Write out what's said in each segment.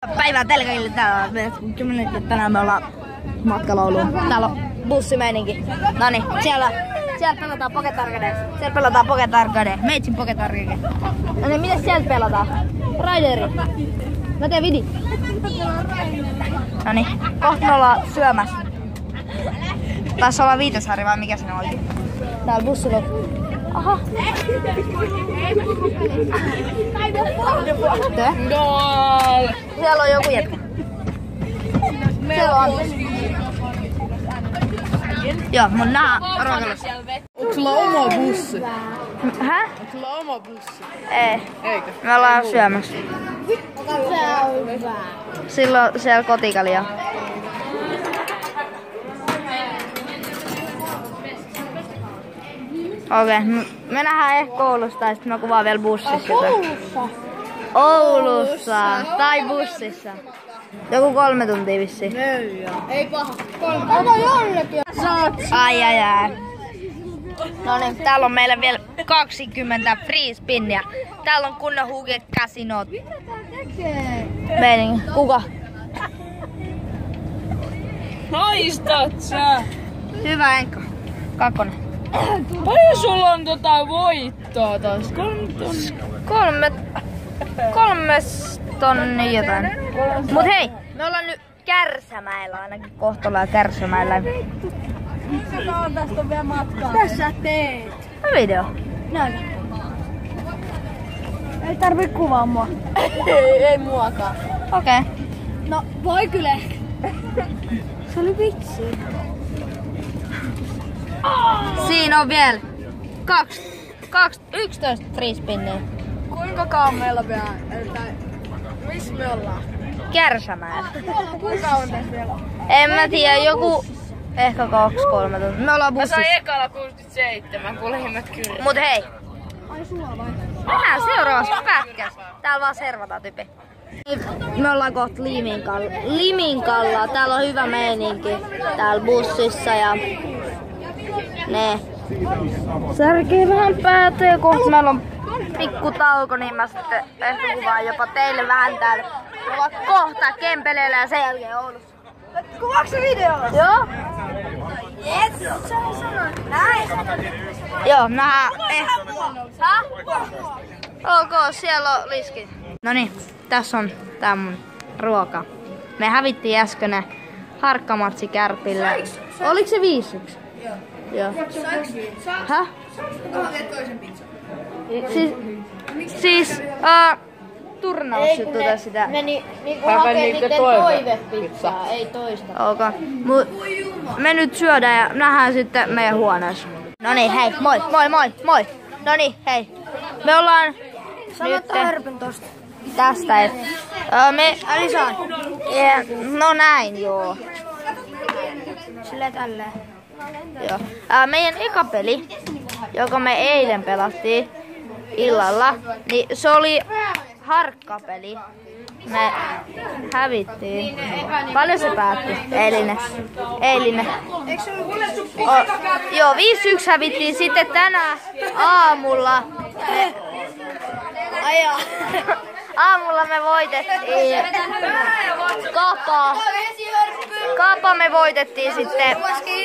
Päivää telkakille täällä on 10 tänään me ollaan matkalauluun. Täällä on bussimeininki. Noniin, siellä pelataan Pocket Arcade. Siellä pelataan Pocket Arcade. Meitsin Pocket Arcade. Noniin, miten sieltä pelataan? Raideri. Mä teen vidi. Noniin, kohta me ollaan syömässä. Taisi olla Viitasaari vai mikä se oli? Täällä bussilla. Aha. Siellä on joku jätkä. Siellä on Antti. Joo, mun nää ruokalassa. Onko sulla oma bussi? Häh? Onko sulla oma bussi? Ei. Eikö? Me ollaan syömässä. Silloin siellä kotikalia. Okei, me nähdään ehkä koulusta ja sitten mä kuvaan vielä bussissa. Koulussa? Oulussa tai bussissa. Joku 3 tuntia vissiin. Ei paha. Ota jonnekin. Ai. No niin, täällä on meillä vielä 20 free spinniä. Täällä on kunnon Huget Casinot. Mitä tää tekee? Meininki. Kuka? Haistat sä? Hyvä Enko. 2. Paljon sulla on voittoa taas? 3 tonnia jotain. Mut hei, me ollaan nyt Kärsämäellä ainakin kohta Kärsämäellä. Missä tästä on vielä matkaa? Tässä teet. Video. Näin. Ei tarvi kuvaa mua. ei muakaan. Okei. No voi kyllä ehkä. Se oli vitsi. Siinä on vielä 11 free spinniä. Kuinka kauan meillä vielä? Missä me ollaan? Kärsämäellä. Kuinka kauan tässä vielä? En mä tiedä, joku ehkä 2-3 tuntia. Me ollaan Mä bussissa. sain ekalla 67, kun lehmät kyllä. Mut hei, Ai sulla vai? mennään seuraavassa pätkässä. Täällä vaan servataan typi. Me ollaan kohta Liminkalla. Täällä on hyvä meininki. Täällä bussissa ja ne särkii vähän päätä ja kohta meillä on pikku tauko, niin mä sitten ehkä kuvaan jopa teille vähän täällä. Me ollaan kohta Kempeleellä ja sen jälkeen Oulussa. Kuvaatko se video? Joo? Yes! Sä sanoit näin. Joo, nähdään. Ok, siellä on liski. Noniin, tässä on tää mun ruoka. Me hävittiin äsken harkkamatsi Kärpillä. Oliko se 5-1? Joo. Häh? Siis turnausjuttu tai sitä. Meni niinku hakee niitten toivepizzaa, ei toista. Ok. Me nyt syödään ja nähdään sitten meidän huoneessa. Noniin, hei, moi. Noniin, hei. Me ollaan nyt tästä, et me... Alisaan. No näin, joo. Silleen tälleen. Joo. Meidän eka peli, joka me eilen pelattiin illalla, niin se oli harkkapeli. Me hävittiin. Paljon se päättyi? Eilinen. Joo, 5-1 hävittiin sitten tänään aamulla. Aamulla me voitettiin Kapa me voitettiin sitten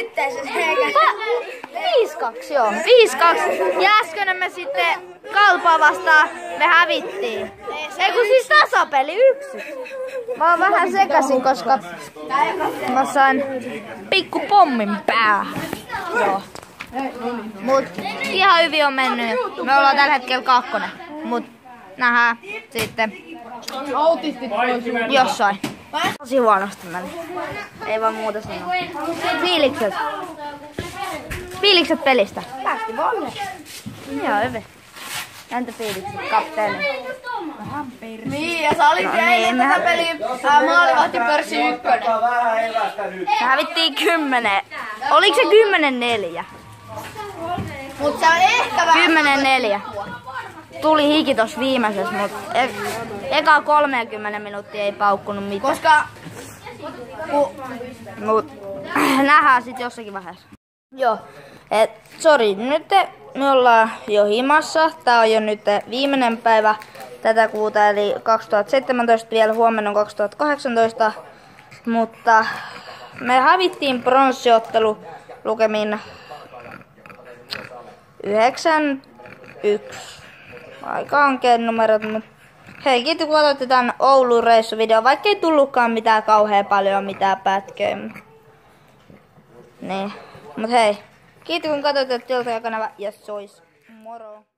5-2, joo. 5-2. Ja äsken me sitten Kalpaa vastaan me hävittiin. Ei kun siis tasapeli 1. Mä oon vähän sekasin, koska mä sain pikku pommin päähän. Joo. Mut ihan hyvin on mennyt. Me ollaan tällä hetkellä 2. Mut nähdään sitten jossain. Tosi huonosti meni. Ei vaan muuta sanoa. Fiilikset pelistä. Päästi volle. Joo, hyvin. Entä fiilikset, kapteeni? Niin, ja sä olit eilen tätä peliä maalivahti pörssi 1. Me hävittiin 10. Oliko se 10-4? Mut sä ehkä vähän... 10-4. Tuli hiki tossa viimeisessä, mut eka 30 minuuttia ei paukkunut mitään. Koska... Mut nähdään sit jossakin vaiheessa. Joo, sori, nyt me ollaan jo himassa. Tää on jo nyt viimeinen päivä tätä kuuta, eli 2017 vielä, huomenna on 2018. Mutta me hävittiin pronssiottelu lukemin 9-1. Aika ankeen numerot, mutta hei, kiitos kun katsoitte tämän Oulun reissuvideon, vaikka ei tullutkaan mitään kauhean paljon mitään pätköjä. Niin, mut hei, kiitos kun katsoitte Tiltoja kanava ja sois. Moro!